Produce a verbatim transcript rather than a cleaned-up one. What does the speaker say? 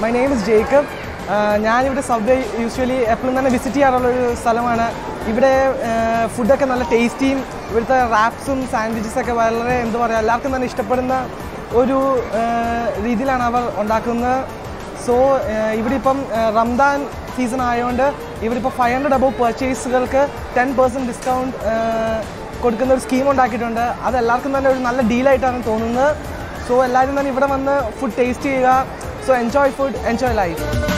My name is Jacob. ഞാനിവിടെ Subway usually എപ്പോഴും തന്നെ വിസിറ്റ് ചെയ്യാറുള്ളൊരു സ്ഥലമാണ്. ഇവിടെ ഫുഡൊക്കെ നല്ല ടേസ്റ്റിയും ഇവിടുത്തെ റാപ്സും സാൻഡ്വിച്ചസൊക്കെ വളരെ എന്താ പറയുക എല്ലാവർക്കും തന്നെ ഇഷ്ടപ്പെടുന്ന ഒരു രീതിയിലാണ് അവർ ഉണ്ടാക്കുന്നത്. സോ ഇവിടെ ഇപ്പം റംദാൻ സീസൺ ആയതുകൊണ്ട് ഇവിടെ ഇപ്പോൾ ഫൈവ് ഹൺഡ്രഡ് അബവ് പർച്ചേസുകൾക്ക് ടെൻ പെർസെൻറ്റ് ഡിസ്കൗണ്ട് കൊടുക്കുന്ന ഒരു സ്കീം ഉണ്ടാക്കിയിട്ടുണ്ട്. അത് എല്ലാവർക്കും തന്നെ ഒരു നല്ല ഡീലായിട്ടാണ് തോന്നുന്നത്. സോ എല്ലാവരും തന്നെ ഇവിടെ വന്ന് ഫുഡ് ടേസ്റ്റ് ചെയ്യുക. So enjoy food, enjoy life.